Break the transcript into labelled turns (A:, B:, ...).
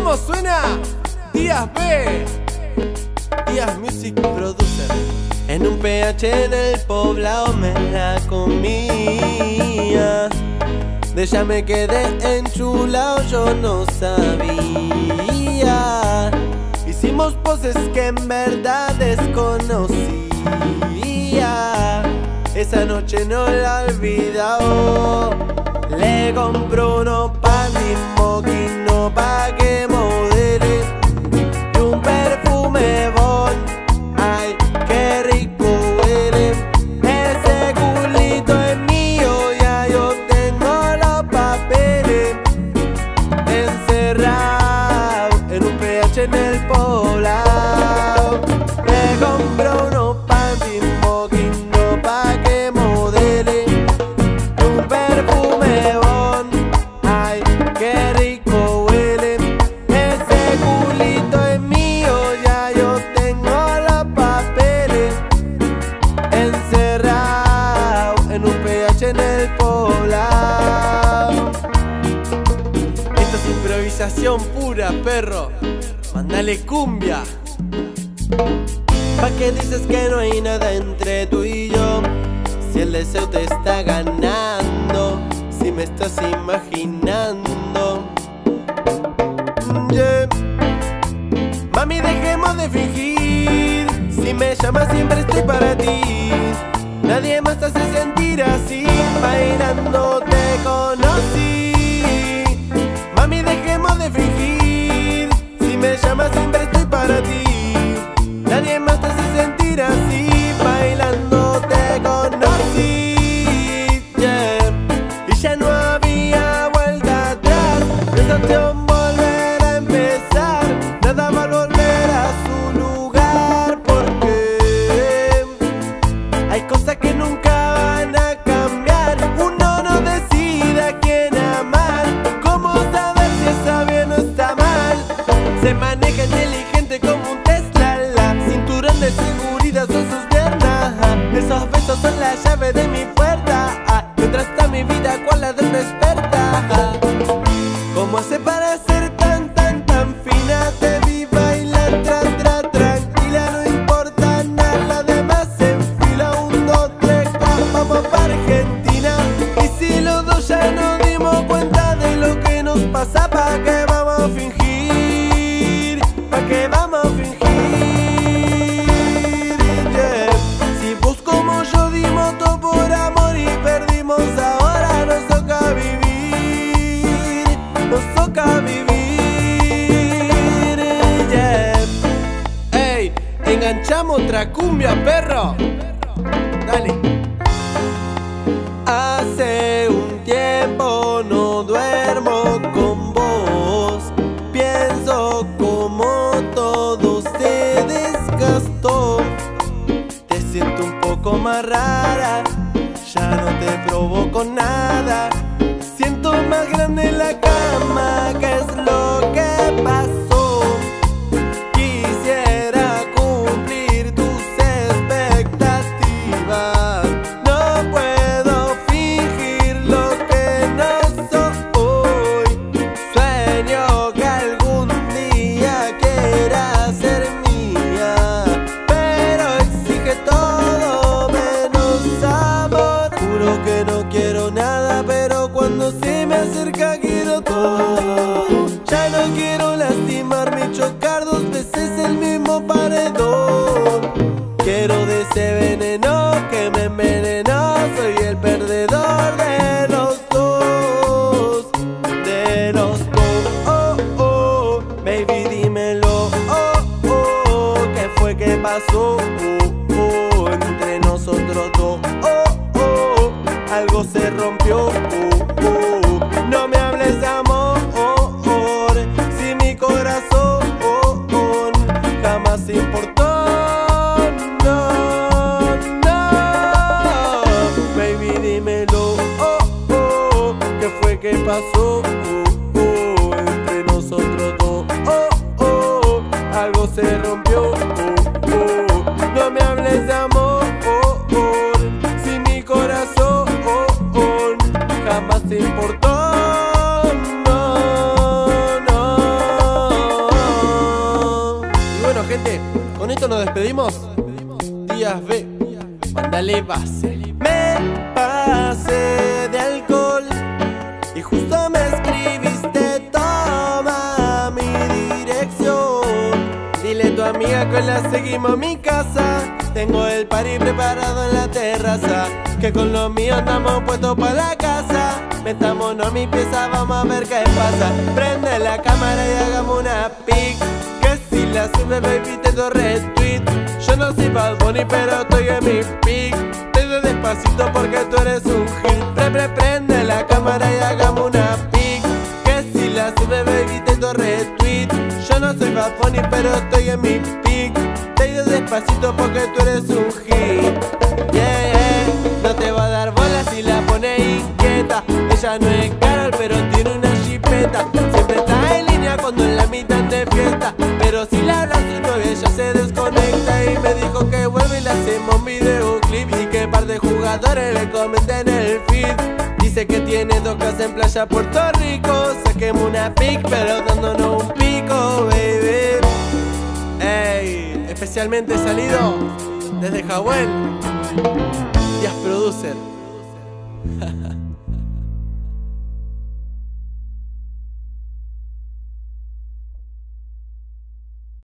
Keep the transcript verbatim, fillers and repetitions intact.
A: ¿Cómo suena? Díaz B, Díaz Music Producer.
B: En un P H en el poblado me la comía. De ella me quedé enchulado, yo no sabía. Hicimos poses que en verdad desconocía. Esa noche no la he olvidado. Le compro unos panty moquino pa' que modele y un perfume bon. Ay, qué rico huele. Ese culito es mío, ya yo tengo los papeles. Encerrado en un P H en el poblado. Le compro unos panty moquino pa' que modele y un perfume bon. Ay, qué rico huele. Ese culito es mío, ya yo tengo los papeles. Encerrado en un P H en el poblado.
A: Esto es improvisación pura, perro. Mándale cumbia.
B: ¿Pa' qué dices que no hay nada entre tú y yo? Si el deseo te está ganando, si me estás imaginando. Yeah. Mami, dejemos de fingir. Si me llamas siempre estoy para ti. Nadie más te hace sentir así. Bailando te conocí. Mami, dejemos de fingir. Si me llamas siempre estoy para ti. Nadie más te hace sentir así. Bailando te conocí, yeah. Y ya no había vuelta atrás. Esa opción volver a empezar. Nada va a volver a su lugar. Porque hay cosas que nunca van a cambiar. Uno no decide a quién amar. ¿Cómo saber si está bien o está mal? Se maneja inteligente como un Tesla. La cinturón de seguridad son sus piernas. Esos besos son la llave de mi puerta. Contrasta mi vida cual ladrón experta. ¿Cómo hace para ser tan, tan, tan fina? Te vi bailar, tra, tra, tranquila. No importa nada, la demás se enfila. Un, dos, tres, cuatro, vamos para Argentina. Y si los dos ya nos dimos cuenta de lo que nos pasa, ¿pa' qué vamos a fingir? ¿Pa' qué vamos a fingir? Yeah. Si vos como yo dimos todo por amor y perdimos, ahora nos toca vivir. Nos toca vivir, yeah.
A: Ey, enganchamos otra cumbia, perro. Dale.
B: Hace un tiempo no duermo con vos. Pienso como todo se desgastó. Te siento un poco más rara. Ya no te provoco nada. Siento más grande la cama. ¿Qué es lo que pasó? Quisiera cumplir tus expectativas. No puedo fingir lo que no soy. Sueño que algún día quiera ser mía, pero exige todo menos amor. Juro que no quiero nada, pero cuando se me acerca quiero todo. Ya no quiero lastimarme y chocar dos veces el mismo paredón. Quiero de ese veneno que me envenenó. Soy el perdedor de los dos, de los dos. Oh, oh, baby, dímelo. Oh, oh, ¿qué fue que pasó? Oh, oh, entre nosotros dos. Oh, oh, algo se rompió. Oh, oh, no me hables de amor. Si
A: nos despedimos? Díaz B, mándale base.
B: Me pasé de alcohol y justo me escribiste, toma mi dirección. Dile a tu amiga que la seguimos a mi casa. Tengo el party preparado en la terraza, que con lo mío andamos puestos para la casa. Metámonos a mi pieza, vamos a ver qué pasa. Prende la cámara y hagamos una pic, que si la sube baby te doy retweet. Yo no soy Bad Bunny pero estoy en mi pic. Te doy despacito porque tú eres un hit. Pre, pre, prende la cámara y hagamos una pic, que si la sube baby te doy retweet. Yo no soy Bad Bunny pero estoy en mi pic. Te doy despacito porque tú eres un hit. Yeah, yeah. No te va a dar bola si la pone inquieta. Ella no es Karol pero tiene una chipeta. Siempre está en línea cuando en la mitad de fiesta, pero si la habla su novia ella se desconecta. Y me dijo que vuelve y le hacemos un videoclip, y que par de jugadores le comenten el feed. Dice que tiene dos casas en Playa Puerto Rico. Saquemos una pic pero dándonos un pico, baby. Ey, especialmente salido desde Hawái, Díaz Producer.